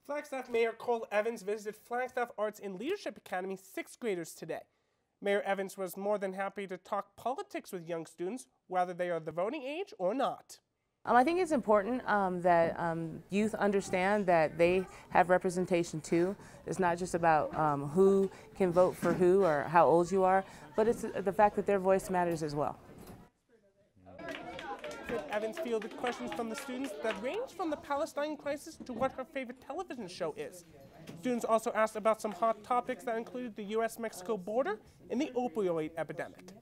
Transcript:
Flagstaff Mayor Cole Evans visited Flagstaff Arts and Leadership Academy 6th graders today. Mayor Evans was more than happy to talk politics with young students, whether they are the voting age or not. I think it's important that youth understand that they have representation too. It's not just about who can vote for who or how old you are, but it's the fact that their voice matters as well. Evans fielded questions from the students that range from the Palestine crisis to what her favorite television show is. Students also asked about some hot topics that included the U.S.-Mexico border and the opioid epidemic.